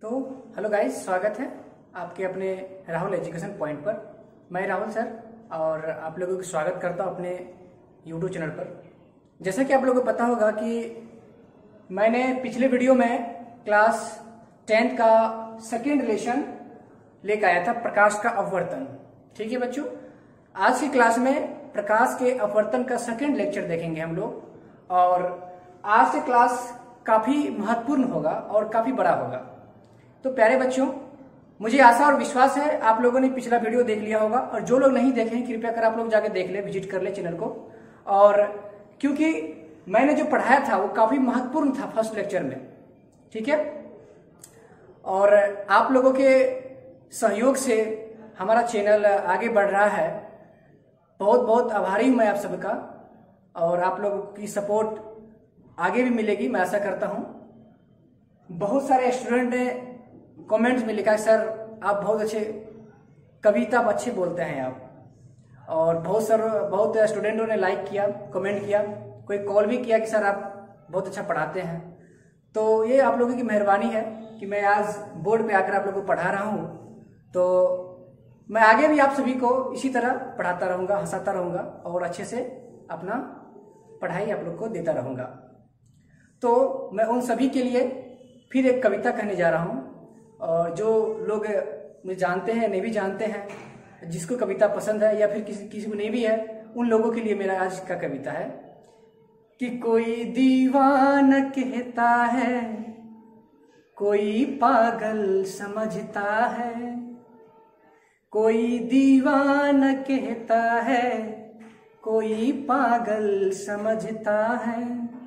तो hello guys, स्वागत है आपके अपने राहुल एजुकेशन पॉइंट पर। मैं राहुल सर और आप लोगों का स्वागत करता हूं अपने यूट्यूब चैनल पर। जैसा कि आप लोगों को पता होगा कि मैंने पिछले वीडियो में क्लास 10th का सेकेंड लेसन लेकर आया था, प्रकाश का अपवर्तन। ठीक है बच्चों, आज की क्लास में प्रकाश के अपवर्तन का सेकेंड लेक्चर देखेंगे हम लोग। और आज से क्लास काफी महत्वपूर्ण होगा और काफी बड़ा होगा। तो प्यारे बच्चों, मुझे आशा और विश्वास है आप लोगों ने पिछला वीडियो देख लिया होगा, और जो लोग नहीं देखे हैं कृपया कर आप लोग जाके देख ले, विजिट कर ले चैनल को। और क्योंकि मैंने जो पढ़ाया था वो काफी महत्वपूर्ण था फर्स्ट लेक्चर में, ठीक है। और आप लोगों के सहयोग से हमारा चैनल आगे बढ़ रहा है। बहुत बहुत आभारी हूं मैं आप सबका, और आप लोगों की सपोर्ट आगे भी मिलेगी, मैं आशा करता हूं। बहुत सारे स्टूडेंट ने कमेंट्स में लिखा है, सर आप बहुत अच्छे कविता अच्छे बोलते हैं आप। और बहुत स्टूडेंटों ने लाइक किया, कमेंट किया, कोई कॉल भी किया कि सर आप बहुत अच्छा पढ़ाते हैं। तो ये आप लोगों की मेहरबानी है कि मैं आज बोर्ड पे आकर आप लोगों को पढ़ा रहा हूँ। तो मैं आगे भी आप सभी को इसी तरह पढ़ाता रहूँगा, हंसाता रहूँगा और अच्छे से अपना पढ़ाई आप लोग को देता रहूँगा। तो मैं उन सभी के लिए फिर एक कविता कहने जा रहा हूँ, और जो लोग मुझे जानते हैं नहीं भी जानते हैं, जिसको कविता पसंद है या फिर किसी को नहीं भी है, उन लोगों के लिए मेरा आज का कविता है कि कोई दीवाना कहता है, कोई पागल समझता है। कोई दीवाना कहता है, कोई पागल समझता है।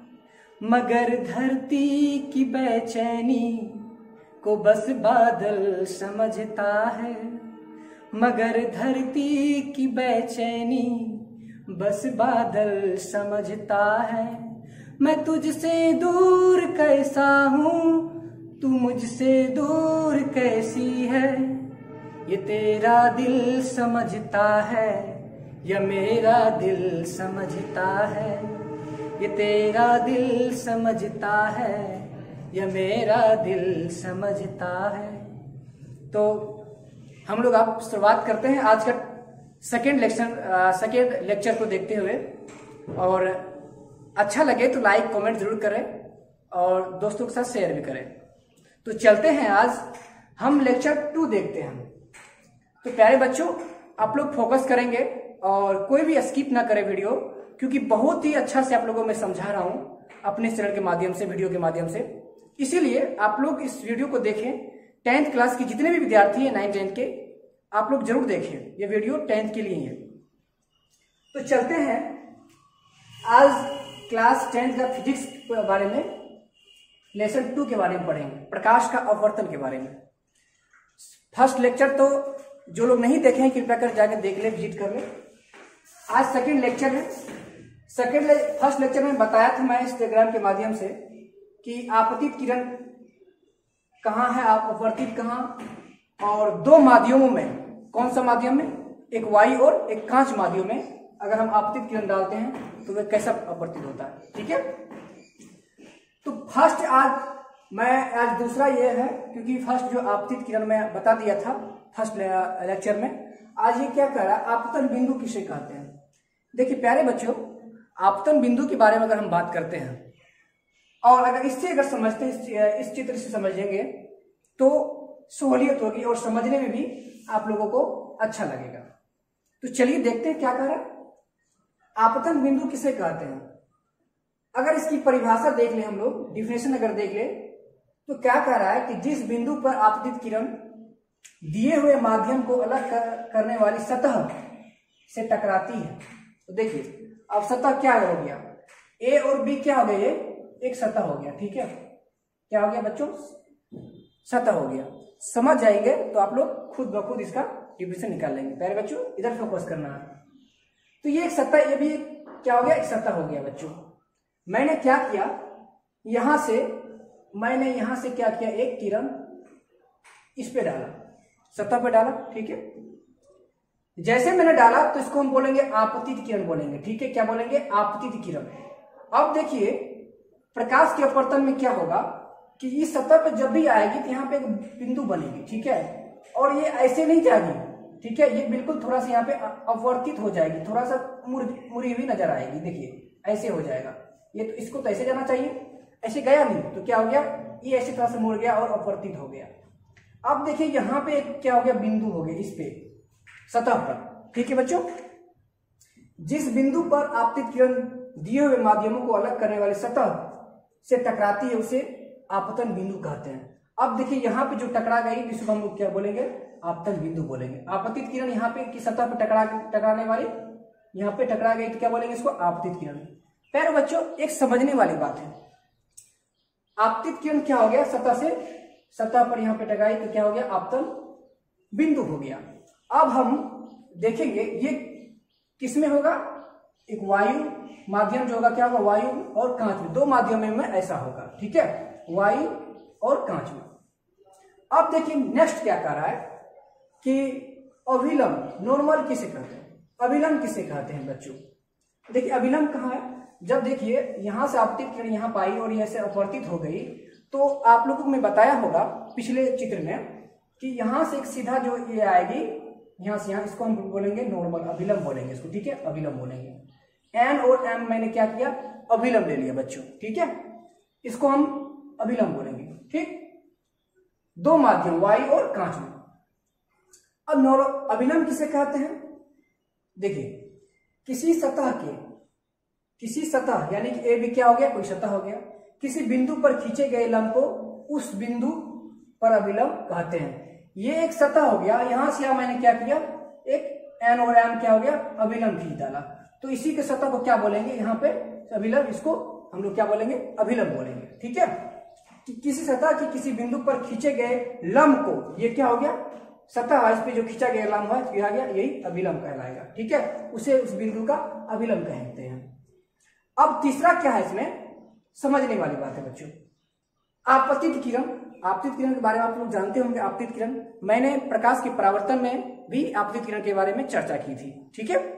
मगर धरती की बेचैनी को बस बादल समझता है। मगर धरती की बेचैनी बस बादल समझता है। मैं तुझसे दूर कैसा हूँ, तू मुझसे दूर कैसी है। ये तेरा दिल समझता है या मेरा दिल समझता है। ये तेरा दिल समझता है या मेरा दिल समझता है। तो हम लोग आप शुरुआत करते हैं आज का सेकेंड लेक्चर को देखते हुए। और अच्छा लगे तो लाइक कमेंट जरूर करें और दोस्तों के साथ शेयर भी करें। तो चलते हैं, आज हम लेक्चर 2 देखते हैं। तो प्यारे बच्चों, आप लोग फोकस करेंगे और कोई भी स्किप ना करें वीडियो, क्योंकि बहुत ही अच्छा से आप लोगों में समझा रहा हूं अपने चैनल के माध्यम से, वीडियो के माध्यम से। इसीलिए आप लोग इस वीडियो को देखें। 10th क्लास के जितने भी विद्यार्थी हैं 9th 10th के, आप लोग जरूर देखें, ये वीडियो 10th के लिए है। तो चलते हैं, आज क्लास 10th का फिजिक्स के बारे में लेसन 2 के बारे में पढ़ेंगे, प्रकाश का अपवर्तन के बारे में। फर्स्ट लेक्चर तो जो लोग नहीं देखे हैं कृपया कर जाकर देख ले, विजिट कर ले। आज सेकेंड लेक्चर है। फर्स्ट लेक्चर में बताया था मैं इंस्टाग्राम के माध्यम से कि आपतित किरण कहाँ है, आप अपवर्तित कहाँ, और 2 माध्यमों में, कौन सा माध्यम में, एक वायु और एक कांच माध्यम में अगर हम आपतित किरण डालते हैं तो वह कैसा अपवर्तित होता है, ठीक है। तो फर्स्ट आज दूसरा ये है, क्योंकि फर्स्ट जो आपतित किरण में बता दिया था फर्स्ट लेक्चर में, आज ये क्या कह रहा है, आपतन बिंदु किसे कहते हैं। देखिए प्यारे बच्चों, आपतन बिंदु के बारे में अगर हम बात करते हैं और अगर समझते हैं, इस चित्र से समझेंगे तो सहूलियत होगी और समझने में भी आप लोगों को अच्छा लगेगा। तो चलिए देखते हैं क्या कह रहा है, आपतन बिंदु किसे कहते हैं। अगर इसकी परिभाषा देख ले हम लोग, डिफिनेशन अगर देख ले, तो क्या कह रहा है कि जिस बिंदु पर आपतित किरण दिए हुए माध्यम को अलग करने वाली सतह से टकराती है। तो देखिए अब सतह क्या हो गया, ए और बी क्या हो गया, ये एक सतह हो गया, ठीक है। क्या हो गया बच्चों, सतह हो गया। समझ जाएंगे तो आप लोग खुद ब खुद इसका डिफिनेशन निकाल लेंगे। प्यारे बच्चों इधर फोकस करना है। तो ये एक सतह, ये भी क्या हो गया, एक सतह हो गया बच्चों। मैंने क्या किया, यहां से क्या किया, एक किरण इस पे डाला, सतह पे डाला, ठीक है। जैसे मैंने डाला तो इसको हम बोलेंगे आपतित किरण बोलेंगे, ठीक है। क्या बोलेंगे, आपतित किरण। अब देखिए प्रकाश के अपवर्तन में क्या होगा, कि इस सतह पे जब भी आएगी तो यहाँ पे एक बिंदु बनेगी, ठीक है, और ये ऐसे नहीं जाएगी, ठीक है, ये बिल्कुल थोड़ा सा यहाँ पे अपवर्तित हो जाएगी, थोड़ा सा मुड़ी हुई नजर आएगी, देखिए ऐसे हो जाएगा ये, तो इसको तो ऐसे जाना चाहिए, ऐसे गया नहीं, तो क्या हो गया, ये ऐसे थोड़ा सा मुड़ गया और अपवर्तित हो गया। अब देखिए यहाँ पे क्या हो गया, बिंदु हो गया इस पे सतह पर, ठीक है बच्चों। जिस बिंदु पर आपतित किरण दिए हुए माध्यमों को अलग करने वाले सतह से टकराती है उसे आपतन बिंदु कहते हैं। अब देखिए यहाँ पे जो टकरा गई इसको हम लोग क्या बोलेंगे, आपतन बिंदु बोलेंगे। आपतित किरण यहाँ पे की सतह पे टकराने वाली, यहाँ पे टकरा गई तो क्या बोलेंगे इसको, आपतित किरण। फिर बच्चों एक समझने वाली बात है, आपतित किरण क्या हो गया, सतह पर यहाँ पे टकराई तो क्या हो गया, आपतन बिंदु हो गया। अब हम देखेंगे ये किसमें होगा, एक वायु माध्यम जो होगा क्या होगा, वायु और कांच में, दो माध्यमों में ऐसा होगा, ठीक है, वायु और कांच में। अब देखिए नेक्स्ट क्या कह रहा है कि अभिलंब नॉर्मल किसे कहते हैं, अभिलंब किसे कहते हैं बच्चों। देखिए अभिलंब कहाँ है, जब देखिए यहां से आपतित किरण यहाँ पाई और यह से अपवर्तित हो गई, तो आप लोगों को मैं बताया होगा पिछले चित्र में कि यहां से एक सीधा जो ये आएगी, यहां से यहाँ, इसको हम बोलेंगे नॉर्मल, अभिलंब बोलेंगे इसको, ठीक है, अभिलंब बोलेंगे। एन और एम मैंने क्या किया, अभिलंब ले लिया बच्चों, ठीक है, इसको हम अभिलंब बोलेंगे, ठीक, दो माध्यम वायु और कांच में। अब अभिलंब किसे कहते हैं, देखिए किसी सतह यानी कि ए भी क्या हो गया, कोई सतह हो गया, किसी बिंदु पर खींचे गए लंब को उस बिंदु पर अभिलंब कहते हैं। ये एक सतह हो गया, यहां से मैंने क्या किया, एक एन और एम क्या हो गया, अभिलंब खींच डाला, तो इसी के सतह को क्या बोलेंगे, यहाँ पे अभिलंब, इसको हम लोग क्या बोलेंगे, अभिलंब बोलेंगे, ठीक है। कि किसी सतह की किसी बिंदु पर खींचे गए लंब को, ये क्या हो गया, सतह इस पे जो खींचा गया लंब है क्या गया, यही अभिलंब कहलाएगा, ठीक है, उसे उस बिंदु का अभिलंब कहते हैं। अब तीसरा क्या है, इसमें समझने वाली बात है बच्चों, आपतित किरण। आपतित किरण के बारे में आप लोग जानते होंगे, आपतित किरण मैंने प्रकाश के परावर्तन में भी आपतित किरण के बारे में चर्चा की थी, ठीक है।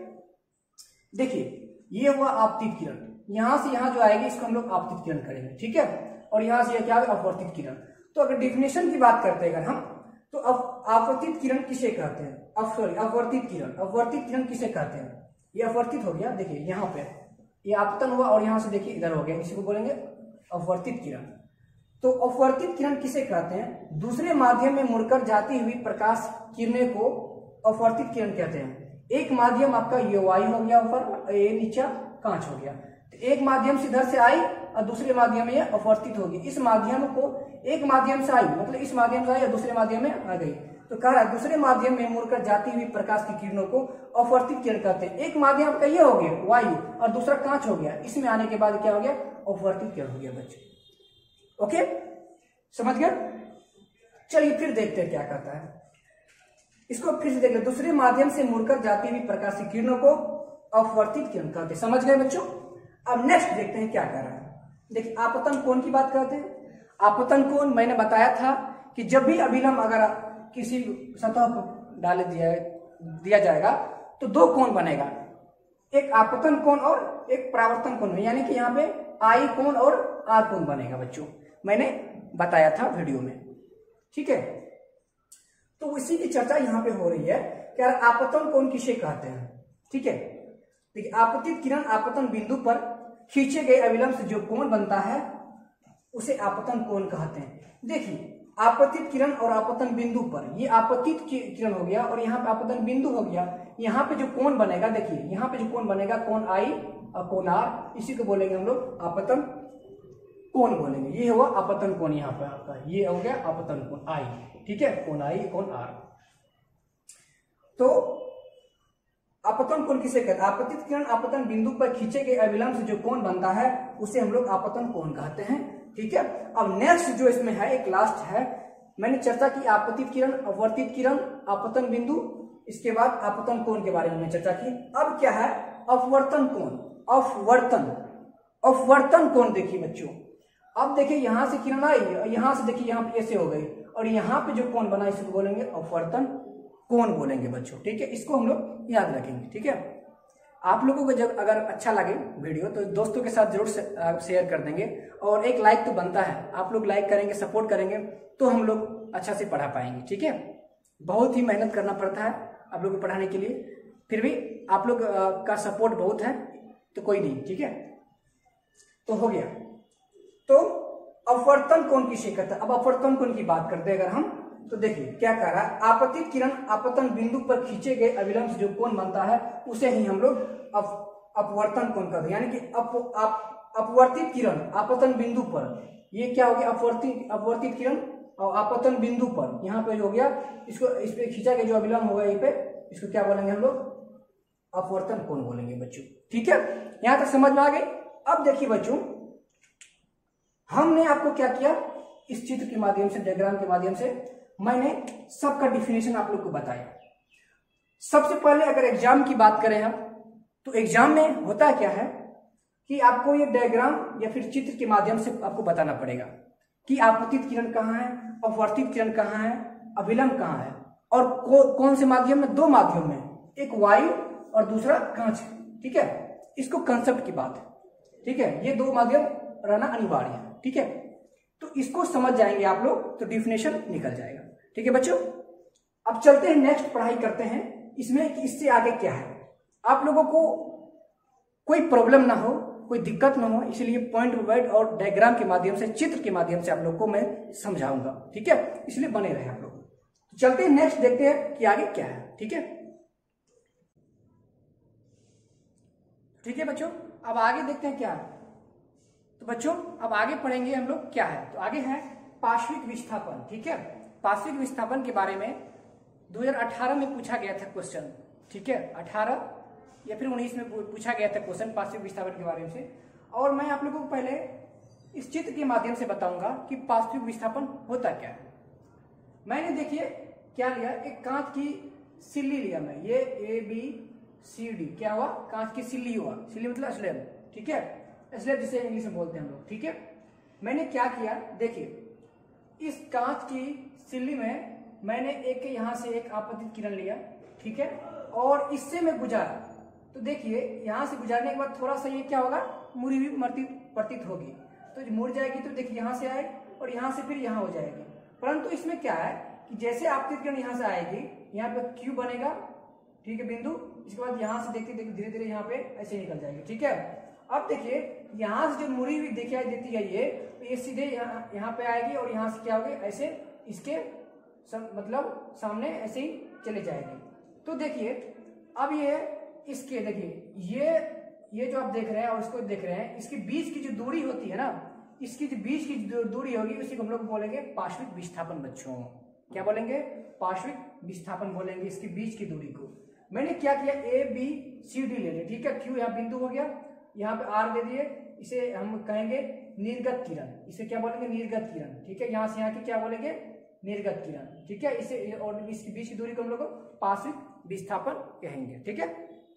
देखिए ये हुआ आपतित किरण, यहां से यहां जो आएगी इसको हम लोग आपतित किरण करेंगे, ठीक है, और यहां से क्या है, अपवर्तित किरण। तो अगर डिफिनेशन की बात करते हैं अगर हम, तो अपवर्तित किरण किसे कहते हैं, अपवर्तित किरण किसे कहते हैं, ये अपवर्तित हो गया, देखिए यहाँ पे ये आपतन हुआ और यहां से देखिए इधर हो गया, इसी को बोलेंगे अपवर्तित किरण। तो अपवर्तित किरण किसे कहते हैं, दूसरे माध्यम में मुड़कर जाती हुई प्रकाश किरणें को अपवर्तित किरण कहते हैं। एक माध्यम आपका ये वायु हो गया ऊपर, ये नीचे कांच हो गया, तो एक माध्यम से इधर से आई और दूसरे माध्यम में ये अपवर्तित होगी, इस माध्यम को एक माध्यम से आई, मतलब इस माध्यम से आई और दूसरे माध्यम में आ गई, तो कह रहा है दूसरे माध्यम में मुड़कर जाती हुई प्रकाश की किरणों को अपवर्तित किरण कहते हैं। एक माध्यम आपका ये हो गया वायु और दूसरा कांच हो गया, इसमें आने के बाद क्या हो गया, अपवर्तित किरण हो गया बच्चे, ओके, समझ गए। चलिए फिर देखते हैं क्या कहता है, इसको फिर से देख ले, दूसरे माध्यम से मुड़कर जाती हुई प्रकाश की किरणों को अपवर्तित किरण कहते हैं, समझ गए बच्चों। अब नेक्स्ट देखते हैं क्या कह रहा है, देखिए आपतन कोण की बात करते हैं। आपतन कोण मैंने बताया था कि जब भी अभिलंब अगर किसी सतह को डाल दिया जाएगा तो दो कोण बनेगा, एक आपतन कोण और एक परावर्तन कोण, यानी कि यहाँ पे आई कोण और आर कोण बनेगा बच्चों, मैंने बताया था वीडियो में, ठीक है। तो उसी की चर्चा यहाँ पे हो रही है कि आपतन कोण किसे कहते हैं, ठीक है। देखिए आपतित किरण आपतन बिंदु पर खींचे गए अभिलंब से जो कोण बनता है उसे आपतन कोण कहते हैं। देखिए आपतित किरण और आपतन बिंदु पर, ये आपतित किरण हो गया और यहाँ पे आपतन बिंदु हो गया, यहाँ पे जो कोण बनेगा, देखिए यहाँ पे जो कोण बनेगा, कोण आई और कोण आर, इसी को बोलेंगे हम लोग आपतन कोण बोलेंगे। ये हुआ आपतन कोण, यहाँ पे आपका ये हो गया आपतन कोण आई, ठीक है, कोण आई कोण आर। तो आपतन कोण किसे कहते हैं, आपतित किरण आपतन बिंदु पर खींचे गए अभिलंब से जो कोण बनता है उसे हम लोग आपतन कोण कहते हैं, ठीक है। अब नेक्स्ट जो इसमें है, एक लास्ट है, मैंने चर्चा की आपतित किरण, अपवर्तित किरण, आपतन बिंदु, इसके बाद आपतन कोण के बारे में चर्चा की। अब क्या है, अपवर्तन कोण, अपवर्तन कोण। देखिए बच्चों, अब देखिए यहां से किरण आई और यहां से देखिए यहाँ पे ऐसे हो गई और यहाँ पे जो कोण बना इसको बोलेंगे अपवर्तन कोण बोलेंगे बच्चों, ठीक है, इसको हम लोग याद रखेंगे, ठीक है। आप लोगों को जब अगर अच्छा लगे वीडियो तो दोस्तों के साथ जरूर शेयर कर देंगे, और एक लाइक तो बनता है, आप लोग लाइक करेंगे, सपोर्ट करेंगे तो हम लोग अच्छा से पढ़ा पाएंगे। ठीक है, बहुत ही मेहनत करना पड़ता है आप लोग को पढ़ाने के लिए, फिर भी आप लोग का सपोर्ट बहुत है तो कोई नहीं। ठीक है, तो हो गया। तो अपवर्तन कोण किसे कहते हैं? अब अपवर्तन कोण की बात करते हैं अगर हम, तो देखिए क्या कह रहा है, आपतित किरण आपतन बिंदु पर खींचे गए अविलंब से जो कोण बनता है उसे ही हम लोग अपवर्तन कोण कहते हैं। यानी कि अपवर्तित किरण आपतन बिंदु पर, ये क्या हो गया, अपवर्तित किरण और आपतन बिंदु पर यहाँ पे जो हो गया, इसको इस पे खींचा गया जो अविलंब होगा यहीं पे, इसको क्या बोलेंगे हम लोग, अपवर्तन कोण बोलेंगे बच्चों। ठीक है, यहां तक समझ में आ गई। अब देखिए बच्चों, हमने आपको क्या किया, इस चित्र के माध्यम से, डायग्राम के माध्यम से मैंने सबका डिफिनेशन आप लोग को बताया। सबसे पहले अगर एग्जाम की बात करें हम, तो एग्जाम में होता क्या है कि आपको ये डायग्राम या फिर चित्र के माध्यम से आपको बताना पड़ेगा कि आपतित किरण कहाँ है, अपवर्तित किरण कहाँ है, अविलंब कहाँ है, और कौन से माध्यम में, दो माध्यम में, एक वायु और दूसरा कांच। ठीक है, इसको कंसेप्ट की बात है। ठीक है, ये दो माध्यम रहना अनिवार्य है। ठीक है, तो इसको समझ जाएंगे आप लोग तो डिफिनेशन निकल जाएगा। ठीक है बच्चों, अब चलते हैं नेक्स्ट, पढ़ाई करते हैं इसमें कि इससे आगे क्या है, आप लोगों को कोई प्रॉब्लम ना हो, कोई दिक्कत ना हो, इसलिए पॉइंट वाइज और डायग्राम के माध्यम से, चित्र के माध्यम से आप लोग को मैं समझाऊंगा। ठीक है, इसलिए बने रहे आप लोग। तो चलते हैं नेक्स्ट, देखते हैं कि आगे क्या है। ठीक है, ठीक है बच्चों, अब आगे देखते हैं क्या है। तो बच्चों अब आगे पढ़ेंगे हम लोग क्या है, तो आगे है पार्श्विक विस्थापन। ठीक है, पार्श्विक विस्थापन के बारे में 2018 में पूछा गया था क्वेश्चन। ठीक है, 18 या फिर 19 में पूछा गया था क्वेश्चन पार्श्विक विस्थापन के बारे में से, और मैं आप लोगों को पहले इस चित्र के माध्यम से बताऊंगा कि पार्श्विक विस्थापन होता क्या है। मैंने देखिए क्या लिया, एक कांच की सिल्ली लिया मैं, ये ABCD क्या हुआ, कांच की सिल्ली हुआ, सिल्ली मतलब स्लैब। ठीक है, स्लैब जिसे इंग्लिश में बोलते हैं हम लोग। ठीक है, मैंने क्या किया, देखिए इस कांच की सिल्ली में मैंने एक यहाँ से एक आपतित किरण लिया। ठीक है, और इससे मैं गुजारा, तो देखिए यहाँ से गुजारने के बाद थोड़ा सा ये क्या होगा, मुड़ी हुई प्रतीत होगी, तो मुड़ जाएगी, तो देखिए यहाँ से आए और यहाँ से फिर यहाँ हो जाएगी। परंतु इसमें क्या है कि जैसे आपतित किरण यहाँ से आएगी, यहाँ पे Q बनेगा। ठीक है, बिंदु, इसके बाद यहाँ से देखते देखते धीरे धीरे यहाँ पे ऐसे निकल जाएगी। ठीक है, अब देखिए यहाँ से जो मुड़ी हुई दिखाई देती है ये सीधे यहाँ पे आएगी और यहाँ से क्या होगी, ऐसे इसके मतलब सामने ऐसे ही चले जाएगी। तो देखिए अब ये इसके, देखिए ये जो आप देख रहे हैं और इसको देख रहे हैं, इसके बीच की जो दूरी होती है ना, इसकी जो बीच की दूरी होगी उसी को हम लोग बोलेंगे पार्श्विक विस्थापन। बच्चों क्या बोलेंगे, पार्श्विक विस्थापन बोलेंगे इसके बीच की दूरी को। मैंने क्या किया, ABCD ले लिया। ठीक है, Q यहाँ बिंदु हो गया, यहाँ पे R दे दिए, इसे हम कहेंगे निर्गत किरण, इसे क्या बोलेंगे, निर्गत किरण। ठीक है, यहाँ से यहाँ की क्या बोलेंगे, निर्गत किरण। ठीक है, इसे और इसके बीच की दूरी को हम लोग पार्श्विक विस्थापन कहेंगे। ठीक है,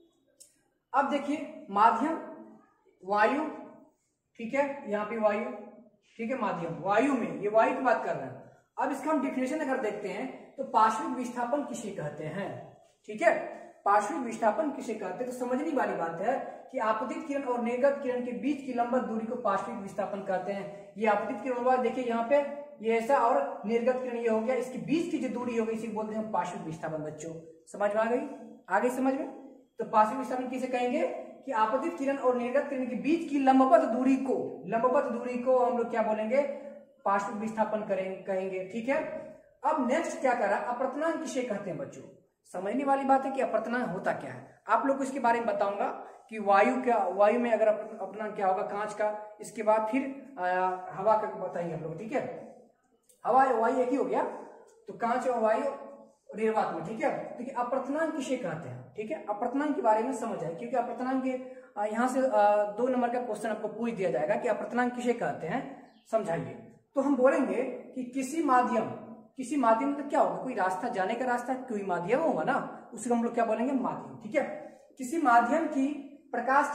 अब देखिए माध्यम वायु। ठीक है, यहाँ पे वायु। ठीक है, माध्यम वायु में, ये वायु की बात कर रहे हैं। अब इसका हम डिफिनेशन अगर देखते हैं तो पार्श्विक विस्थापन किसे कहते हैं। ठीक है, पार्श्विक विस्थापन किसे कहते हैं, तो समझने वाली बात है कि आपतित किरण और निर्गत किरण के बीच की लंबवत दूरी को पार्श्विक विस्थापन कहते हैं। ये आपतित किरण हुआ, देखिए यहाँ पे ये ऐसा, और निर्गत किरण ये हो गया, इसके बीच की जो दूरी होगी इसी बोलते हैं पार्श्विक विस्थापन। बच्चों समझ में आ गई, आगे समझ में। तो पार्श्विक विस्थापन किसे कहेंगे कि आपतित किरण और निर्गत किरण के बीच की लंबवत दूरी को हम लोग क्या बोलेंगे, पार्श्विक विस्थापन कहेंगे। ठीक है, अब नेक्स्ट क्या करा, अपवर्तनांक किसे कहते हैं। बच्चों समझने वाली बात है कि अपवर्तनांक होता क्या है, आप लोग को इसके बारे में बताऊंगा कि वायु में अगर अपवर्तनांक क्या होगा, कांच का, इसके बाद फिर हवा का बताएंगे हम लोग। ठीक है, हवा वायु एक ही हो गया, तो कांच और वायु निर्वात में। ठीक है, देखिए अपवर्तनांक किसे कहते हैं। ठीक है, अपवर्तनांक के बारे में समझ आए, क्योंकि अपवर्तनांक के यहाँ से 2 नंबर का क्वेश्चन आपको पूछ दिया जाएगा कि अपवर्तनांक किसे कहते हैं, समझाइए। तो हम बोलेंगे कि किसी माध्यम मतलब क्या होगा, कोई रास्ता, जाने का रास्ता, कोई माध्यम होगा ना, उसको हम लोग क्या बोलेंगे, माध्यम। ठीक है, किसी माध्यम की प्रकाश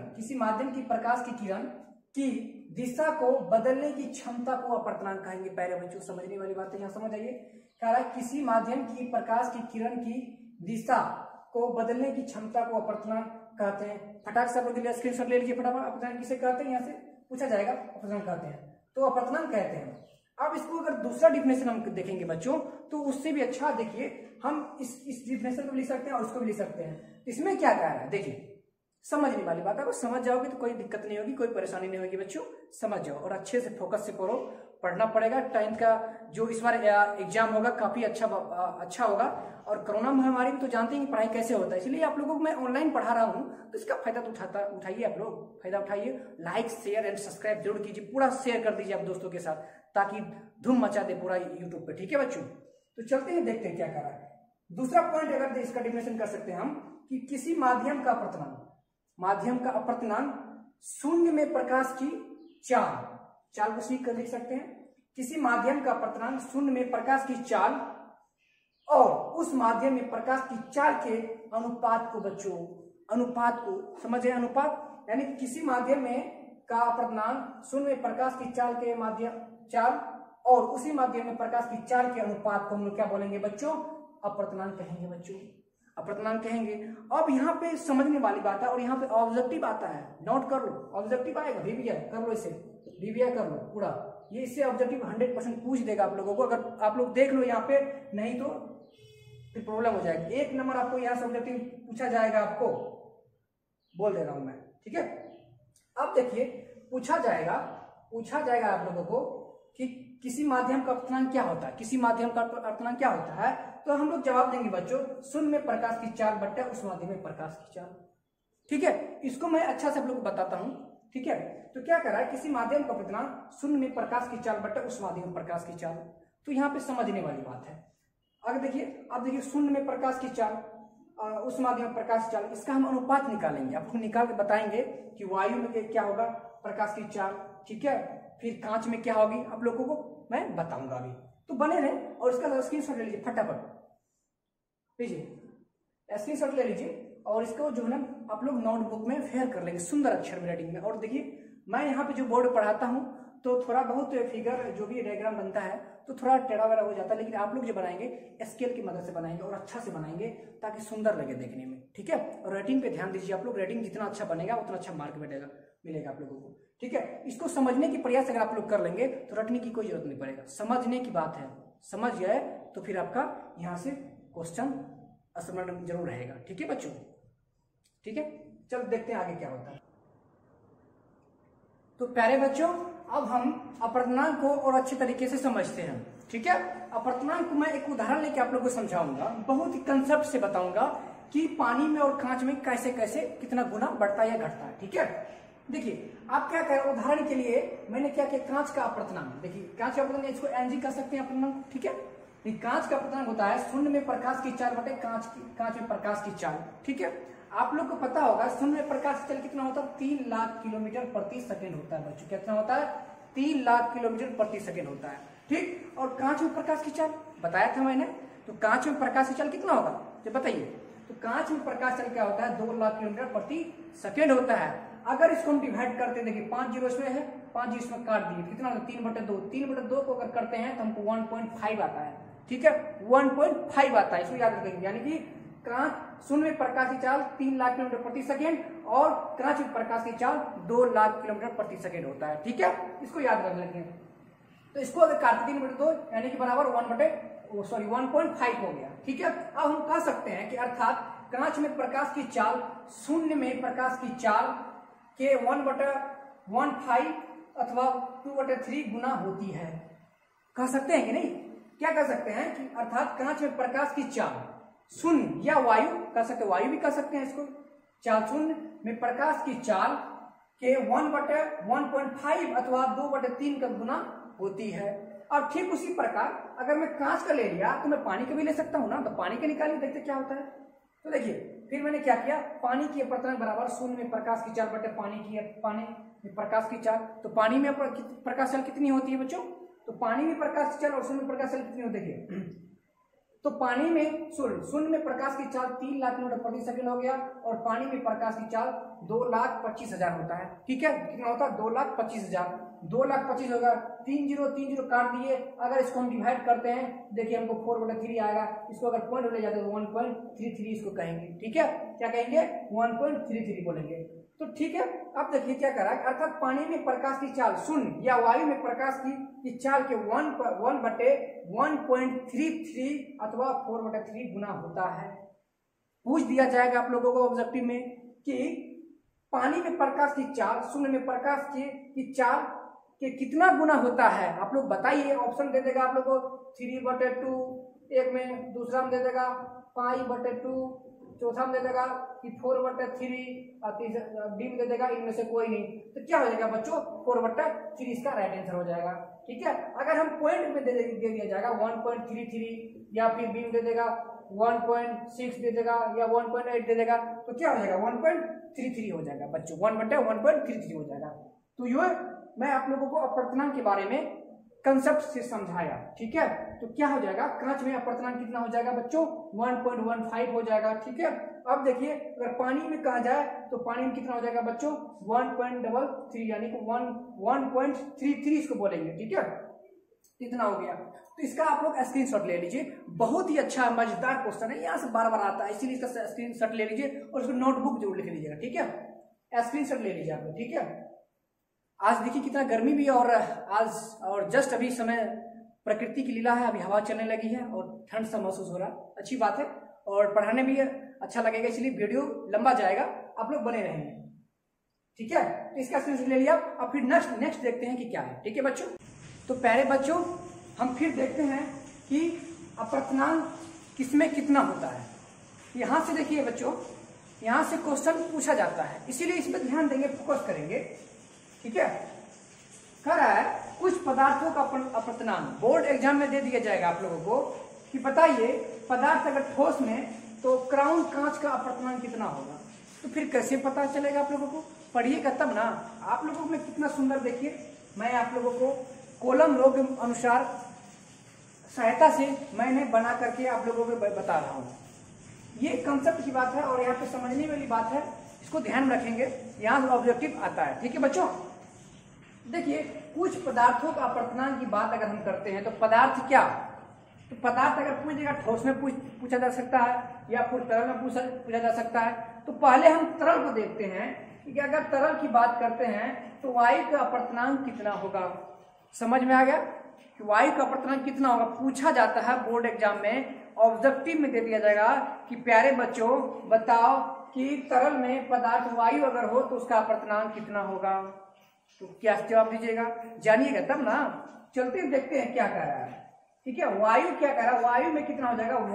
की किरण की दिशा को बदलने की क्षमता को अपवर्तनांक कहेंगे। पहले बच्चों समझने वाली बात है, यहाँ समझ आइए। कह रहा है किसी माध्यम की प्रकाश की किरण की दिशा को बदलने की क्षमता को अपवर्तनांक कहते हैं। फटाक से आप लोग स्क्रीनशॉट ले लीजिए फटाफट। अपवर्तनांक किसे कहते हैं, यहाँ से पूछा जाएगा, अपवर्तनांक कहते हैं, तो अपवर्तनांक कहते हैं। अब इसको अगर दूसरा डिफिनेशन हम देखेंगे बच्चों, तो उससे भी अच्छा देखिए, हम इस डिफिनेशन को भी लिख सकते हैं और उसको भी लिख सकते हैं। इसमें क्या कह रहा है देखिए, समझने वाली बात है, अगर समझ जाओगे तो कोई दिक्कत नहीं होगी, कोई परेशानी नहीं होगी बच्चों, समझ जाओ और अच्छे से फोकस से पढ़ो, पढ़ना पड़ेगा। 10th का जो इस बार एग्जाम होगा काफी अच्छा होगा, और कोरोना महामारी में तो जानते हैं कि पढ़ाई कैसे होता है, इसलिए आप लोगों को मैं ऑनलाइन पढ़ा रहा हूँ, तो इसका फायदा तो उठाइए, आप लोग फायदा उठाइए। लाइक शेयर एंड सब्सक्राइब जरूर कीजिए, पूरा शेयर कर दीजिए आप दोस्तों के साथ, ताकि धूम मचा दे पूरा यूट्यूब पे, ठीक है बच्चों। तो चलते हैं, देखते हैं क्या कर रहा है। दूसरा पॉइंट अगर इसका डिफिनेशन कर सकते हैं हम, कि किसी माध्यम का अपवर्तनांक, माध्यम का अपवर्तनांक शून्य में प्रकाश की चाल को सीख कर लिख सकते हैं। किसी माध्यम का अपवर्तनांक शून्य में प्रकाश की चाल और उस माध्यम में प्रकाश की चाल के अनुपात को बच्चों, अनुपात को समझे, अनुपात यानी किसी माध्यम में का अपवर्तनांक शून्य में प्रकाश की चाल के माध्यम चाल और उसी माध्यम में प्रकाश की चाल के अनुपात को हम लोग क्या बोलेंगे बच्चों, अपवर्तनांक कहेंगे बच्चों, अपवर्तनांक कहेंगे। अब यहाँ पे समझने वाली बात है, और यहाँ पे ऑब्जेक्टिव आता है, नोट कर लो, ऑब्जेक्टिव आएगा, वीवीआई कर लो, इसे वीवीआई कर लो पूरा, ये इससे ऑब्जेक्टिव 100% पूछ देगा आप लोगों को। अगर आप लोग देख लो यहाँ पे, नहीं तो फिर प्रॉब्लम हो जाएगी। 1 नंबर आपको यहाँ से ऑब्जेक्टिव पूछा जाएगा, आपको बोल दे रहा हूं मैं, ठीक है। अब देखिए, पूछा जाएगा आप लोगों को कि किसी माध्यम का अपवर्तनांक क्या होता है, किसी माध्यम का अपवर्तनांक क्या होता है, तो हम लोग जवाब देंगे बच्चों, शून्य में प्रकाश की चाल बट्टा उस माध्यम में प्रकाश की चाल, ठीक है। इसको मैं अच्छा से आप लोग को बताता हूं, ठीक है। तो क्या कर रहा है, किसी माध्यम का अपवर्तनांक शून्य में प्रकाश की चाल बट्टा उस माध्यम में प्रकाश की चाल, तो यहाँ पे समझने वाली बात है। अगर देखिए, अब देखिए, शून्य में प्रकाश की चाल उस माध्यम में प्रकाश की चाल, इसका हम अनुपात निकालेंगे, आपको निकाल के बताएंगे कि वायु में क्या होगा प्रकाश की चाल, ठीक है। फिर कांच में क्या होगी आप लोगों को मैं बताऊंगा अभी, तो बने रहे। और इसका स्क्रीनशॉट ले लीजिए फटाफट, लीजिए स्क्रीनशॉट ले लीजिए, और इसको जो है ना आप लोग नोटबुक में फेयर कर लेंगे सुंदर अक्षर में राइटिंग में। और देखिए, मैं यहाँ पे जो बोर्ड पढ़ाता हूँ तो थोड़ा बहुत फिगर जो भी डायग्राम बनता है तो थोड़ा टेढ़ा वेढ़ा हो जाता है, लेकिन आप लोग जो बनाएंगे स्केल की मदद से बनाएंगे और अच्छा से बनाएंगे ताकि सुंदर लगे देखने में, ठीक है। और राइटिंग पे ध्यान दीजिए आप लोग, राइटिंग जितना अच्छा बनेगा उतना अच्छा मार्क मिलेगा आप लोगों को, ठीक है। इसको समझने की प्रयास अगर आप लोग कर लेंगे तो रटने की कोई जरूरत नहीं पड़ेगा, समझने की बात है, समझ गए तो फिर आपका यहाँ से क्वेश्चन असाइनमेंट जरूर रहेगा, ठीक है बच्चों, ठीक है। चलो देखते हैं आगे क्या होता है। तो प्यारे बच्चों, अब हम अपवर्तनांक को और अच्छे तरीके से समझते हैं, ठीक है। अपवर्तनांक को मैं एक उदाहरण लेके आप लोगों को समझाऊंगा, बहुत ही कंसेप्ट से बताऊंगा कि पानी में और कांच में कैसे कैसे कितना गुना बढ़ता या घटता है, ठीक है। देखिए, आप क्या करें, उदाहरण के लिए मैंने क्या किया, कांच का अपवर्तनांक, देखिए कांच का अपवर्तनांक, इसको एनजी कर सकते हैं अपवर्तनांक, ठीक है। कांच का अपवर्तनांक होता है शून्य में प्रकाश की चाल बटे कांच में प्रकाश की चाल, ठीक है। आप लोग को पता होगा शून्य में प्रकाश की चाल कितना होता है, 3 लाख किलोमीटर प्रति सेकंड होता है बच्चों, कितना होता है, 3 लाख किलोमीटर प्रति सेकंड होता है, ठीक। और कांच में प्रकाश की चाल बताया था मैंने, तो कांच में प्रकाश की चाल कितना होगा तो बताइए। तो कांच में प्रकाश चाल क्या होता है, 2 लाख किलोमीटर प्रति सेकंड होता है। अगर इसको हम डिवाइड करते हैं, देखिए 5 जीरो इसमें है, 5 जीरो इसमें काट दिए, कितना होता है 3/2, 3/2 को अगर करते हैं तो हमको 1.5 आता है, ठीक है, 1.5 आता है, इसको याद रखेंगे। यानी कि कांच शून्य में प्रकाश की चाल 3 लाख किलोमीटर प्रति सेकंड और कांच में प्रकाश की चाल 2 लाख किलोमीटर प्रति सेकंड होता है, ठीक है, इसको याद रख लेंगे। तो इसको अगर काटते 3/2 यानी कि बराबर 1.5 हो गया, ठीक है। अब हम कह सकते हैं कि अर्थात कांच में प्रकाश की चाल शून्य में प्रकाश की चाल के 1/15 अथवा 2/3 गुना होती है, कह सकते हैं कि नहीं, क्या कह सकते हैं कि अर्थात कांच में प्रकाश की चाल शून्य या वायु कह सकते, वायु भी कह सकते हैं इसको, चाल शून्य में प्रकाश की चाल के 1/1.5 अथवा 2/3 का गुना होती है। और ठीक उसी प्रकार अगर मैं कांच का ले लिया तो मैं पानी का भी ले सकता हूं ना, तो पानी का निकालिए, देखते क्या होता है। तो देखिए, फिर मैंने क्या किया, पानी की अपवर्तनांक बराबर शून्य में प्रकाश की चाल बटे पानी में प्रकाश की चाल। तो पानी में प्रकाश चाल कितनी होती है बच्चों, तो पानी में प्रकाश की चाल और शून्य में प्रकाश चाल कितनी होती है, तो पानी में शून्य में प्रकाश की चाल 3 लाख किलोमीटर प्रति सेकंड हो गया और पानी में प्रकाश की चाल 2,25,000 होता है, ठीक है, कितना होता है 2,25,000। 2,25,000 होगा। 3 0 काट दिए, अगर इसको हम डिवाइड करते हैं देखिए हमको 4/3 आएगा। इसको अगर पॉइंट ले जाते हैं तो 1.33 इसको कहेंगे। ठीक है, क्या कहेंगे? 1.33 बोलेंगे। तो ठीक है, अब देखिए क्या करा, अर्थात पानी में प्रकाश की चाल शून्य या वायु में प्रकाश की चाल के 1/1.33 अथवा 4/3 गुना होता है। पूछ दिया जाएगा आप लोगों को ऑब्जेक्टिव में कि पानी में प्रकाश की चाल शून्य में प्रकाश की चाल के कितना गुना होता है, आप लोग बताइए। ऑप्शन दे देगा आप लोग को 3/2, एक में, दूसरा में दे देगा π/2, चौथा में दे देगा कि 4/3 और तीसरा डी में दे देगा इनमें से कोई नहीं। तो क्या हो जाएगा बच्चों? 4/3 इसका राइट आंसर हो जाएगा। ठीक है, अगर हम पॉइंट में दे दिया जाएगा 1.33 या फिर बी में दे देगा 1.6 दे देगा या 1.8 दे देगा तो क्या हो जाएगा? 1.33 हो जाएगा बच्चों, 1/1.33 हो जाएगा। तो ये मैं आप लोगों को अपवर्तनांक के बारे में कंसेप्ट से समझाया। ठीक है, तो क्या हो जाएगा? कांच में अपवर्तनांक कितना हो जाएगा बच्चों? 1.15 हो जाएगा। ठीक है, अब देखिए अगर पानी में कहा जाए तो पानी में कितना हो जाएगा बच्चों? 1.33 यानी कि 1.33 इसको बोलेंगे। ठीक है, इतना हो गया। तो इसका आप लोग स्क्रीनशॉट ले लीजिए, बहुत ही अच्छा मजेदार क्वेश्चन है, यहाँ से बार बार आता है, इसीलिए इसका स्क्रीनशॉट ले लीजिए और उसको नोटबुक जरूर लिख लीजिएगा। ठीक है, स्क्रीनशॉट ले लीजिए आप लोग। ठीक है, आज देखिए कितना गर्मी भी है और जस्ट अभी समय प्रकृति की लीला है, अभी हवा चलने लगी है और ठंड सा महसूस हो रहा है, अच्छी बात है और पढ़ाने भी अच्छा लगेगा, इसलिए वीडियो लंबा जाएगा, आप लोग बने रहेंगे। ठीक है, तो इसका स्क्रीनशॉट ले लिया। अब फिर नेक्स्ट देखते हैं कि क्या है। ठीक है बच्चों, तो प्यारे बच्चों हम फिर देखते हैं कि अपवर्तनांक किसमें कितना होता है। यहां से देखिए बच्चों, यहां से क्वेश्चन पूछा जाता है, इसीलिए इसमें ध्यान देंगे, फोकस करेंगे। ठीक है, कह रहा है कुछ पदार्थों का अपवर्तनांक बोर्ड एग्जाम में दे दिया जाएगा आप लोगों को कि बताइए पदार्थ अगर ठोस में तो क्राउन कांच का अपवर्तनांक कितना होगा। तो फिर कैसे पता चलेगा आप लोगों को? पढ़िएगा तब ना। आप लोगों में कितना सुंदर देखिए, मैं आप लोगों को कॉलम रो के अनुसार सहायता से मैंने बना करके आप लोगों को बता रहा हूँ। ये कंसेप्ट की बात है और यहाँ पे समझने वाली बात है, इसको ध्यान में रखेंगे, यहाँ ऑब्जेक्टिव आता है। ठीक है बच्चों, देखिए कुछ पदार्थों का अपवर्तनांक की बात अगर हम करते हैं तो पदार्थ क्या, तो पदार्थ अगर पूछेगा ठोस में पूछा जा सकता है या फिर तरल में पूछा जा सकता है। तो पहले हम तरल को देखते हैं कि अगर तरल की बात करते हैं तो वायु का अपवर्तनांक कितना होगा। समझ में आ गया कि वायु का अपवर्तनांक कितना होगा, पूछा जाता है बोर्ड एग्जाम में, ऑब्जेक्टिव में दे दिया जाएगा कि प्यारे बच्चों बताओ कि तरल में पदार्थ वायु अगर हो तो उसका अपवर्तनांक कितना होगा। तो क्या जवाब दीजिएगा, जानिएगा तब ना। चलते देखते हैं क्या कह रहा है। ठीक है, वायु क्या कह रहा है, वायु में कितना हो जाएगा?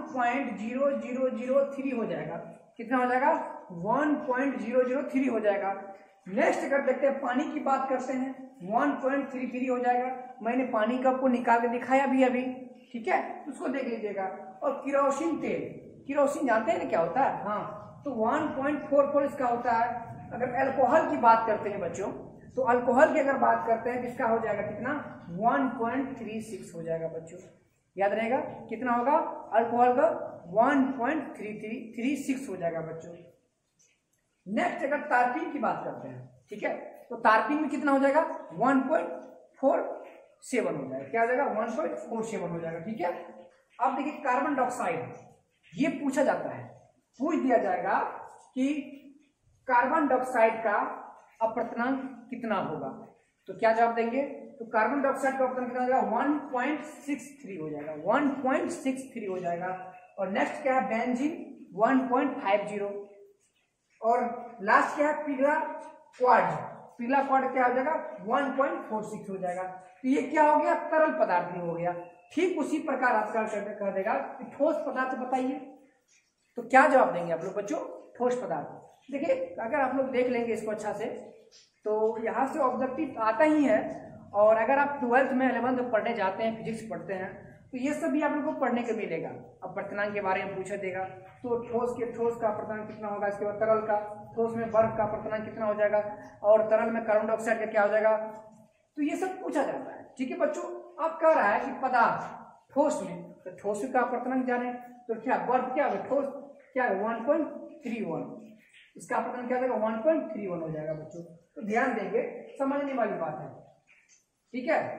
1.0003 हो जाएगा। कितना हो जाएगा? 1.003 हो जाएगा। नेक्स्ट अगर देखते हैं पानी की बात करते हैं 1.33 हो जाएगा। मैंने पानी का आपको निकाल के दिखाया भी अभी। ठीक है, उसको देख लीजिएगा। और किरोसिन तेल, किरोसिन जानते हैं ना क्या होता है? हाँ, तो 1.44 इसका होता है। अगर अल्कोहल की बात करते हैं बच्चों तो अल्कोहल की अगर बात करते हैं तो इसका हो जाएगा कितना? 1.36 हो जाएगा बच्चों, याद रहेगा कितना होगा? अल्कोहल का 1.36 हो जाएगा बच्चों। नेक्स्ट अगर तारपीन की बात करते हैं, ठीक है, तो तारपीन में कितना हो जाएगा? 1.47 हो जाएगा। क्या हो जाएगा? 1.47 हो जाएगा। ठीक है, अब देखिए कार्बन डाइऑक्साइड, ये पूछा जाता है, पूछ दिया जाएगा कि कार्बन डाइऑक्साइड का अपवर्तनांक कितना होगा। तो क्या जवाब देंगे? तो कार्बन डाइऑक्साइड का अपवर्तनांक कितना हो जाएगा? 1.63 हो जाएगा, 1.63 हो जाएगा। और नेक्स्ट क्या है? बेंजीन 1.50 और लास्ट क्या है? पीला क्वार्ट्ज, पीला क्वार्ट्ज क्या हो जाएगा? 1.46 हो जाएगा। तो ये क्या हो गया? तरल पदार्थ में हो गया। ठीक उसी प्रकार आपका कह देगा कि ठोस पदार्थ बताइए। तो क्या जवाब देंगे आप लोग बच्चों? ठोस पदार्थ। देखिए अगर आप लोग देख लेंगे इसको अच्छा से तो यहाँ से ऑब्जेक्टिव आता ही है। और अगर आप 12th में 11th में पढ़ने जाते हैं, फिजिक्स पढ़ते हैं, तो ये सब भी आप लोग को पढ़ने को मिलेगा। अपवर्तनांक के बारे में पूछा देगा तो ठोस का अपवर्तनांक कितना होगा, इसके बाद तरल का, ठोस में बर्फ का अपवर्तनांक कितना हो जाएगा और तरल में कार्बन डाइऑक्साइड का क्या हो जाएगा। तो ये सब पूछा जाता है। ठीक है बच्चों, अब कह रहा है कि पदार्थ ठोस में, तो ठोस का अपवर्तनांक जाने तो क्या बर्फ क्या होगा? ठोस क्या है? 1.31, इसका अपवर्तनांक क्या हो जाएगा? 1.31 हो जाएगा बच्चों। तो ध्यान देंगे, समझने वाली बात है। ठीक है,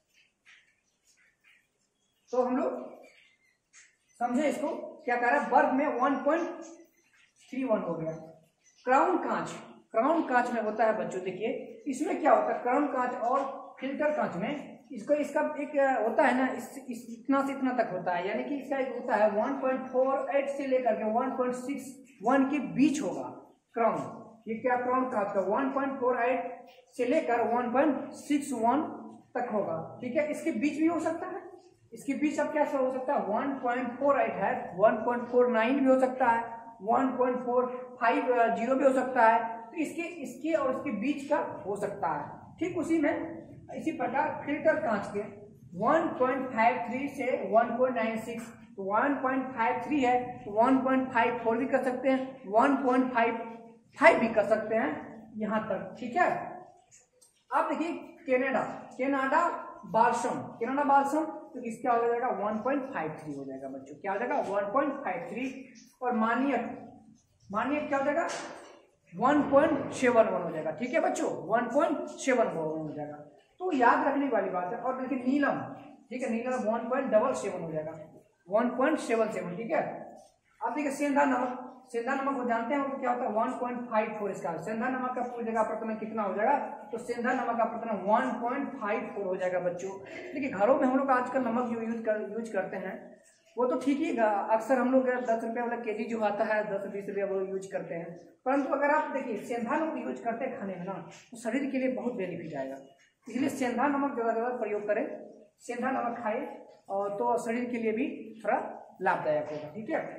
तो हम लोग समझे इसको क्या कह रहा है, वर्ग में 1.31 हो गया। क्राउन कांच, क्राउन कांच में होता है बच्चों, देखिए इसमें क्या होता है, क्राउन कांच और फिल्टर कांच में इसको इसका एक होता है ना, इतना से इतना तक होता है, यानी कि इसका एक होता है 1.48 से लेकर के 1.61 के बीच होगा क्राउन। ये क्या क्राउन कांच का 1.48 से लेकर 1.61 तक होगा, ठीक है। इसके बीच भी हो सकता है, इसके बीच अब क्या हो सकता है, 1.48 है, 1.49 भी हो सकता है, 1.450 भी हो सकता है, तो इसके और इसके बीच का हो सकता है। ठीक उसी में इसी प्रकार फिल्टर कांच के 1.53 से 1.96, 1.53 है तो 1.54 भी कर सकते हैं, 1.55 भी कर सकते हैं यहां तक, ठीक है। अब देखिए कनाडा बाल्सम, कनाडा बाल्सम तो इसका हो जाएगा 1.53 हो जाएगा बच्चों, क्या हो जाएगा 1.53, और मानियक क्या हो जाएगा 1.71 हो जाएगा, ठीक है बच्चों, 1.71 हो जाएगा। तो याद रखने वाली बात है। और देखिए नीलम, ठीक है, नीलम 1.77 हो जाएगा, 1.77, ठीक है। अब देखिए सेंधा नमक, सेंधा नमक को जानते हैं तो क्या होता है 1.54, इसका सेंधा नमक का पूरी जगह अपवर्तन कितना हो जाएगा, तो सेंधा नमक का अपवर्तन 1.54 हो जाएगा बच्चों। देखिए घरों में हम लोग आजकल नमक जो यूज करते हैं वो तो ठीक ही, अक्सर हम लोग 10 रुपये वाला केजी जो आता है 10-20 रुपये वो यूज करते हैं, परंतु अगर आप देखिए सेंधा नमक यूज करते हैं खाने में ना, तो शरीर के लिए बहुत बेनिफिट आएगा, इसलिए सेंधा नमक ज़्यादा प्रयोग करें, सेंधा नमक खाए, और तो शरीर के लिए भी थोड़ा लाभदायक होगा, ठीक है।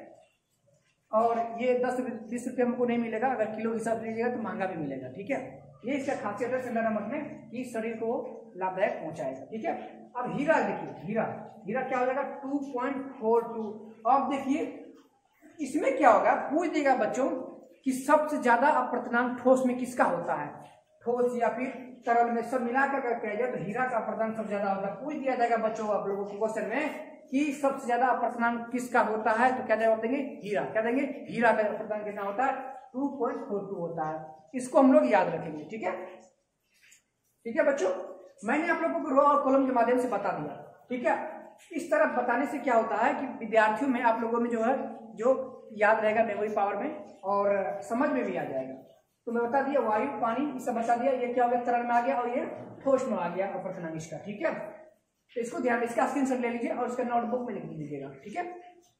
और ये 10-20 रुपये हमको नहीं मिलेगा, अगर किलो के हिसाब से लीजिएगा तो महंगा भी मिलेगा, ठीक है। ये इसका खासियत है सेंधा नमक में कि शरीर को लाभदायक पहुंचाएगा, ठीक है। अब हीरा देखिए, हीरा क्या हो जाएगा 2.42। अब देखिए इसमें क्या होगा, पूछ देगा बच्चों कि सबसे ज्यादा अपवर्तनांक ठोस में किसका होता है, ठोस या फिर तरल में, सब मिलाकर कहा जाए तो हीरा का अपवर्तनांक सबसे ज्यादा होता है। पूछ दिया जाएगा बच्चों आप लोगों को क्वेश्चन में कि सबसे ज्यादा अपवर्तनांक किसका होता है, तो क्या जवाब देंगे, हीरा। क्या देंगे, हीरा का अपवर्तनांक कितना होता है 2.42 होता है। इसको हम लोग याद रखेंगे, ठीक है, ठीक है बच्चों। मैंने आप लोगों को रो और कॉलम के माध्यम से बता दिया, ठीक है। इस तरह बताने से क्या होता है कि विद्यार्थियों में, आप लोगों में जो है जो याद रहेगा मेमोरी पावर में, और समझ में भी आ जाएगा। तो मैं बता दिया वायु, पानी, ये सब बता दिया, ये क्या हो गया तरल में आ गया, और ये ठोस में आ गया अपवर्तनांक इसका, ठीक है। तो इसको ध्यान, इसका स्क्रीनशॉट ले लीजिए और उसका नोटबुक में लिख लीजिएगा, ठीक है,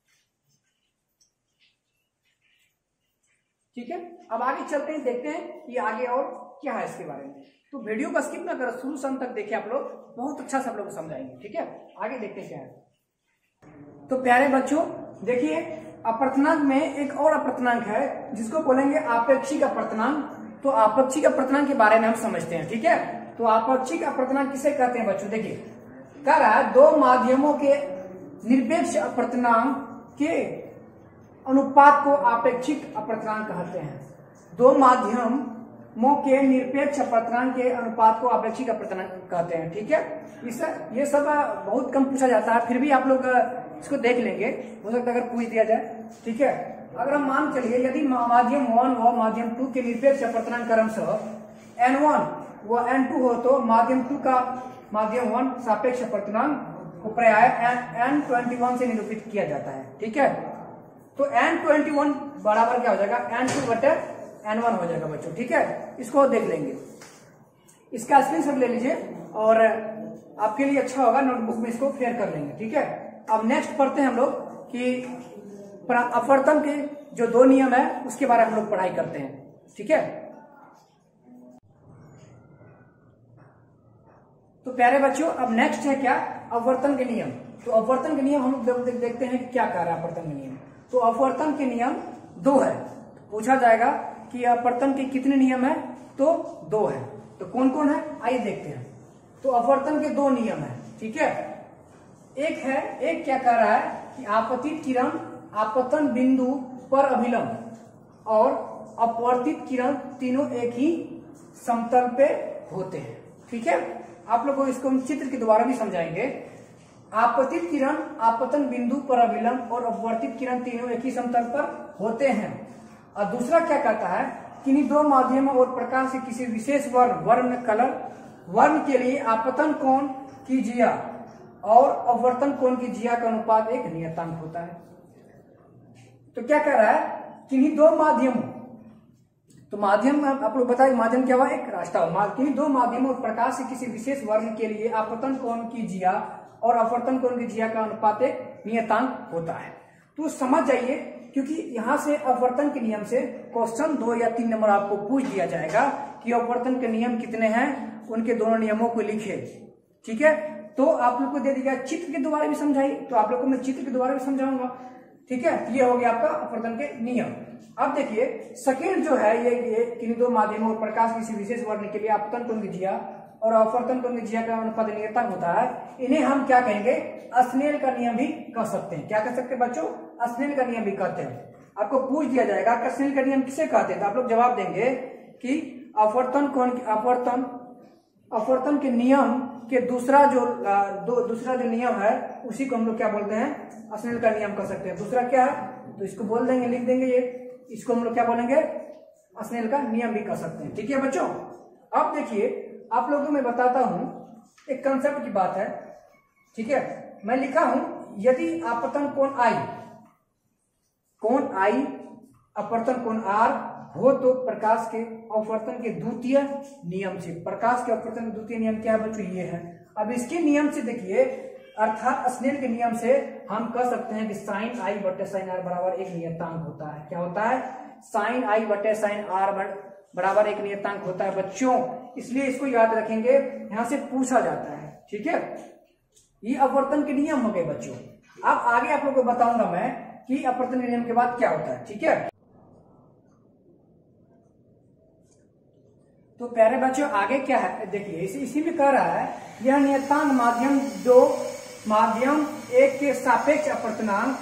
ठीक है। अब आगे चलते हैं, देखते हैं कि आगे और क्या है इसके बारे में। तो वीडियो को स्किप ना करो, शुरू से अंत तक देखिए आप लोग, बहुत अच्छा सब लोग समझाएंगे, ठीक है। आगे देखते हैं क्या है। तो प्यारे बच्चों देखिए, अपवर्तनांक में एक और अपवर्तनांक है जिसको बोलेंगे आपेक्षिक अपवर्तनांक। तो आपेक्षिक अपवर्तनांक के बारे में हम समझते हैं, ठीक है। तो आपेक्षिक अपवर्तनांक किसे कहते हैं बच्चों, देखिए कह रहा है दो माध्यमों के निरपेक्ष अपवर्तनांक के अनुपात को आपेक्षिक अपवर्तनांक कहते हैं। दो माध्यमों के निरपेक्ष अपवर्तनांक के अनुपात को आपेक्षिक अपवर्तनांक कहते हैं, ठीक है। ये सब बहुत कम पूछा जाता है, फिर भी आप लोग इसको देख लेंगे, हो सकता है अगर पूछ दिया जाए, ठीक है। अगर हम मान चलिए यदि माध्यम 1 व माध्यम 2 के निरपेक्ष अपवर्तनांक क्रमशः N1 व N2 हो, तो माध्यम 2 का माध्यम 1 सापेक्ष अपवर्तनांक को पर्याय N21 से निरूपित किया जाता है, ठीक है। तो N21 बराबर क्या हो जाएगा, N2/N1 हो जाएगा बच्चों, ठीक है। इसको देख लेंगे, इसका स्क्रीनशॉट ले लीजिए और आपके लिए अच्छा होगा, नोटबुक में इसको फेयर कर लेंगे, ठीक है। अब नेक्स्ट पढ़ते हैं हम लोग कि अपवर्तन के जो दो नियम है उसके बारे में हम लोग पढ़ाई करते हैं, ठीक है। तो प्यारे बच्चों अब नेक्स्ट है क्या, अपवर्तन के नियम। तो अपवर्तन के नियम हम लोग देखते हैं कि क्या कह रहा है अपवर्तन के नियम। तो अपवर्तन के नियम 2 है, पूछा जाएगा कि अपवर्तन के कितने नियम है, तो 2 है। तो कौन कौन है आइए देखते हैं। तो अपवर्तन के 2 नियम है, ठीक है। एक क्या कह रहा है कि आपतित किरण आपतन बिंदु पर अभिलंब और अपवर्तित किरण तीनों एक ही समतल पे होते हैं, ठीक है। आप लोगों को इसको हम चित्र के द्वारा भी समझाएंगे। आपतित किरण आपतन बिंदु पर अभिलंब और अपवर्तित किरण तीनों एक ही समतल पर होते हैं। और दूसरा क्या कहता है कि इन दो माध्यमों और प्रकाश से किसी विशेष वर्ण कलर वर्ण के लिए आपतन कोण की जिया और अपवर्तन कोण की जिया का अनुपात एक नियतांक होता है। तो क्या कह रहा है, किन्हीं दो माध्यमों, तो माध्यम आप लोग बताइए माध्यम क्या हुआ, एक रास्ता हुआ। किन्हीं दो माध्यमों प्रकाश से किसी विशेष वर्ण के लिए आपतन कोण की जिया और अपवर्तन कोण की जिया का अनुपात एक नियतांक होता है। तो समझ जाइए, क्योंकि यहां से अपवर्तन के नियम से क्वेश्चन 2 या 3 नंबर आपको पूछ दिया जाएगा कि अपवर्तन के नियम कितने हैं, उनके दोनों नियमों को लिखे। ठीक है, तो आप लोग को दे दिया चित्र के द्वारा भी समझाइए, तो आप लोग को मैं चित्र के द्वारा भी समझाऊंगा। ठीक है, ये हो गया आपका अपवर्तन के नियम। अब देखिए सेकेंड जो है ये किन्हीं दो माध्यमों और प्रकाश किसी विशेष वर्ण के लिए आपतन कोण की जिया और अपवर्तन कोण की जिया का अनुपात नियतांक होता है। इन्हें हम क्या कहेंगे, स्नेल का नियम भी कह सकते हैं। क्या कह सकते हैं बच्चों, स्नेल का नियम भी कहते हैं। आपको पूछ दिया जाएगा कि स्नेल का नियम किसे कहते हैं, तो आप लोग जवाब देंगे कि अपवर्तन के नियम के दूसरा जो नियम है उसी को हम लोग क्या बोलते हैं, स्नेल का नियम कह सकते हैं। दूसरा क्या है, तो इसको बोल देंगे, लिख देंगे, ये इसको हम लोग क्या बोलेंगे, स्नेल का नियम भी कह सकते हैं। ठीक है बच्चों, अब देखिए आप लोगों को मैं बताता हूं एक कंसेप्ट की बात है। ठीक है, मैं लिखा हूं यदि आपतन कोण आई अपवर्तन कोण आर हो तो प्रकाश के अपवर्तन के द्वितीय नियम से, प्रकाश के अपवर्तन के द्वितीय नियम क्या है बच्चों, ये है। अब इसके नियम से देखिए, अर्थात स्नेल के नियम से हम कह सकते हैं कि साइन आई बटे साइन आर बराबर एक नियतांक होता है। क्या होता है, साइन आई बटे साइन आर बराबर एक नियतांक होता है बच्चों। इसलिए इसको याद रखेंगे, यहां से पूछा जाता है। ठीक है, ये अपवर्तन के नियम हो गए बच्चों। अब आगे आप लोगों को बताऊंगा मैं कि अपवर्तन के नियम के बाद क्या होता है। ठीक है, तो प्यारे बच्चों आगे क्या है देखिए, इसी में कह रहा है यह नियतांक माध्यम 1 के सापेक्ष अपवर्तनांक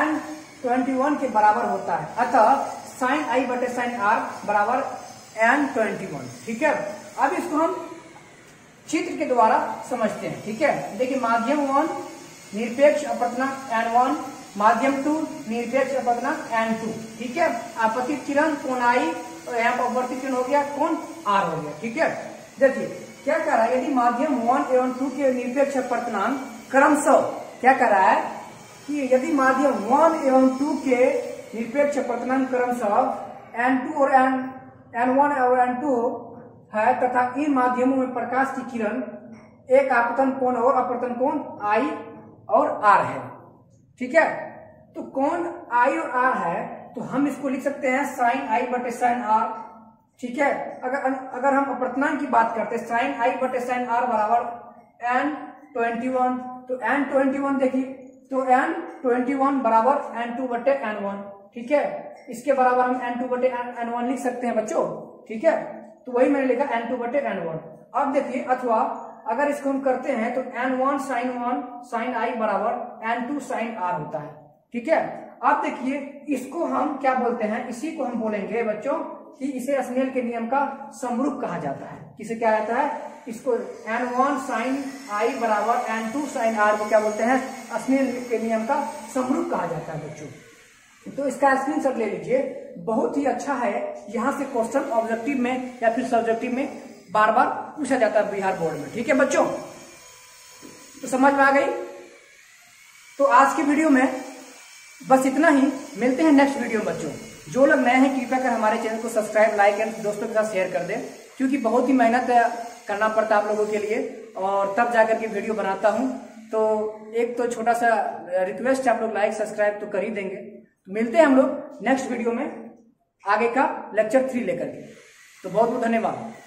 n21 के बराबर होता है। अतः साइन आई बटे साइन आर बराबर n21। ठीक है, अब इसको हम चित्र के द्वारा समझते हैं। ठीक है, देखिए माध्यम 1 निरपेक्ष अपवर्तनांक n1, माध्यम 2 निरपेक्ष अपवर्तनांक n2। ठीक है, आपतित किरण कोण आई और यहाँ पर अपवर्तित किरण हो गया कोण r हो गया। ठीक है, देखिए क्या कर रहा है, यदि माध्यम 1 एवं 2 के निरपेक्ष अपवर्तनांक क्रमशः, क्या कर रहा है कि यदि माध्यम 1 एवं 2 के निरपेक्ष अपवर्तनांक क्रमशः n2 और n1 और n2 है तथा इन माध्यमों में प्रकाश की किरण एक आपतन कोण और अपवर्तन कोण I और R है। ठीक है, तो कोण I और R है तो हम इसको लिख सकते हैं साइन I बटे साइन R। ठीक है, अगर हम अपवर्तनांक की बात करते हैं साइन I बटे साइन R बराबर n21, तो n21 देखिए, तो n21 बराबर n2 बटे n1। ठीक है, इसके बराबर हम n2 बटे n1 लिख सकते हैं बच्चों। ठीक है, तो वही मैंने लिखा n2 बटे n1। अब देखिए, अथवा अगर इसको हम करते हैं तो n1 साइन I बराबर n2 साइन R होता है। ठीक है, अब देखिए इसको हम क्या बोलते हैं, इसी को हम बोलेंगे बच्चों कि इसे स्नेल के नियम का समरूप कहा जाता है। किसे क्या जाता है, इसको n1 साइन I बराबर n2 साइन R को क्या बोलते हैं, स्नेल के नियम का समरूप कहा जाता है बच्चों। तो इसका स्क्रीनशॉट ले लीजिए, बहुत ही अच्छा है। यहाँ से क्वेश्चन ऑब्जेक्टिव में या फिर सब्जेक्टिव में बार बार पूछा जाता है बिहार बोर्ड में। ठीक है बच्चों, तो समझ में आ गई। तो आज की वीडियो में बस इतना ही, मिलते हैं नेक्स्ट वीडियो में बच्चों। जो लोग नए हैं कृपया कर हमारे चैनल को सब्सक्राइब, लाइक एंड दोस्तों के साथ शेयर कर दें, क्योंकि बहुत ही मेहनत करना पड़ता है आप लोगों के लिए और तब जाकर के वीडियो बनाता हूं। तो एक तो छोटा सा रिक्वेस्ट है, आप लोग लाइक सब्सक्राइब तो कर ही देंगे। तो मिलते हैं हम लोग नेक्स्ट वीडियो में आगे का लेक्चर 3 लेकर के। तो बहुत बहुत धन्यवाद।